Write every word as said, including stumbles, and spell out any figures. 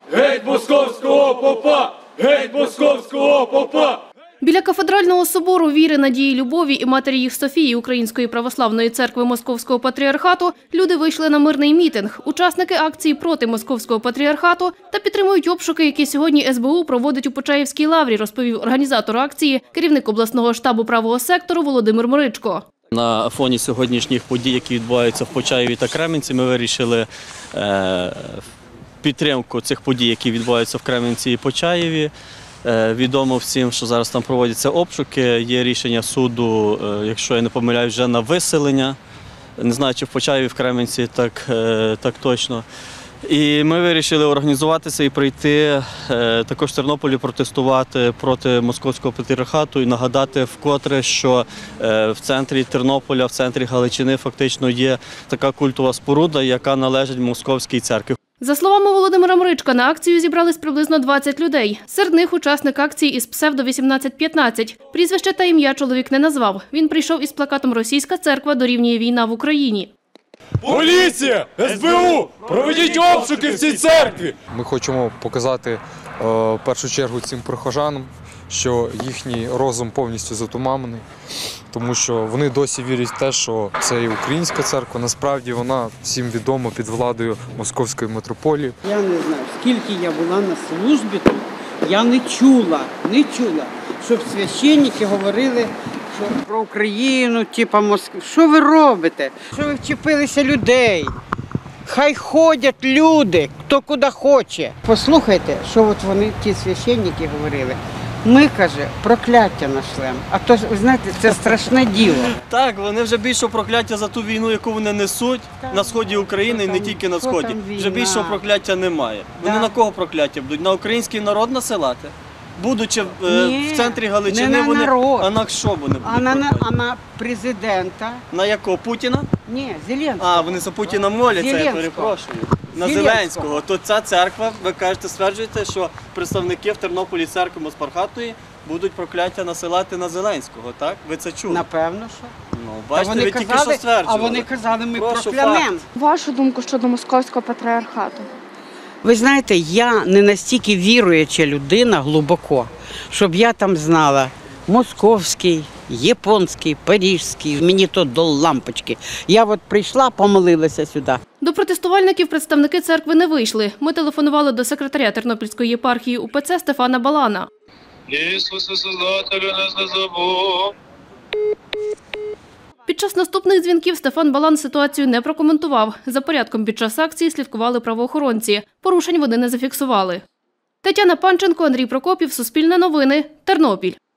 Геть московського попа! Геть московського попа! Біля кафедрального собору Віри, Надії, Любові і Матері їх Софії Української православної церкви Московського патріархату люди вийшли на мирний мітинг. Учасники акції проти Московського патріархату та підтримують обшуки, які сьогодні ес бе у проводить у Почаївській лаврі, розповів організатор акції, керівник обласного штабу правого сектору Володимир Моричко. На фоні сьогоднішніх подій, які відбуваються в Почаєві та Кременці, ми вирішили е, підтримку цих подій, які відбуваються в Кременці і Почаєві. Е, відомо всім, що зараз там проводяться обшуки, є рішення суду, е, якщо я не помиляюсь, вже на виселення. Не знаю, чи в Почаєві, в Кременці так, е, так точно. І ми вирішили організуватися і прийти е, також в Тернополі протестувати проти Московського патріархату і нагадати вкотре, що е, в центрі Тернополя, в центрі Галичини фактично є така культова споруда, яка належить Московській церкві. За словами Володимира Моричка, на акцію зібрались приблизно двадцять людей. Серед них учасник акції із псевдо вісімнадцять п'ятнадцять. Прізвище та ім'я чоловік не назвав. Він прийшов із плакатом «Російська церква дорівнює війна в Україні». Поліція! ес бе у! Проведіть обшуки в цій церкві! Ми хочемо показати е, в першу чергу цим прихожанам, що їхній розум повністю затуманений, тому що вони досі вірять в те, що це і українська церква, насправді вона всім відома під владою Московської митрополії. Я не знаю, скільки я була на службі тут, я не чула, не чула, щоб священники говорили, що про Україну, типа Москву. Що ви робите? Що ви вчепилися людей? Хай ходять люди, хто куди хоче. Послухайте, що от вони, ті священники, говорили. Ми, каже, прокляття нашлем. А то, ви знаєте, це страшне діло. Так, вони вже більшого прокляття за ту війну, яку вони несуть так, на сході України і не тільки на сході. Вже більшого прокляття немає. Вони да. на кого прокляття будуть? На український народ насилати? Будучи Ні, в центрі Галичини, вони, а на що вони будуть? А на, а на президента. На якого? Путіна? Ні, Зеленського. А, вони за Путіна моляться, я перепрошую. На Зеленського. Зеленського. То ця церква, ви кажете, стверджуєте, що представники в Тернополі церкви Моспархатої будуть прокляття насилати на Зеленського, так? Ви це чули? Напевно, що. Ну, бачите, ви казали, тільки що стверджували. А вони казали, ми Прошу, проклянемо. Вашу думку щодо Московського патріархату? Ви знаєте, я не настільки віруюча людина глибоко, щоб я там знала московський, японський, парижський, мені то до лампочки. Я от прийшла, помолилася сюди. До протестувальників представники церкви не вийшли. Ми телефонували до секретаря Тернопільської єпархії у пе це Стефана Балана. Ісусе, Создателю, нас не забудь. Під час наступних дзвінків Стефан Балан ситуацію не прокоментував. За порядком під час акції слідкували правоохоронці. Порушень вони не зафіксували. Тетяна Панченко, Андрій Прокопів, Суспільне новини, Тернопіль.